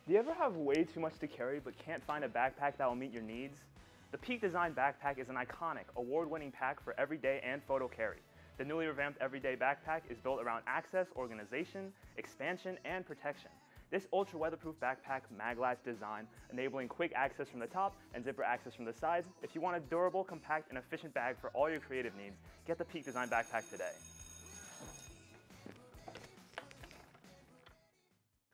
Do you ever have way too much to carry but can't find a backpack that will meet your needs? The Peak Design Backpack is an iconic, award-winning pack for everyday and photo carry. The newly revamped Everyday Backpack is built around access, organization, expansion, and protection. This ultra-weatherproof backpack mag-latch design, enabling quick access from the top and zipper access from the sides. If you want a durable, compact, and efficient bag for all your creative needs, get the Peak Design Backpack today.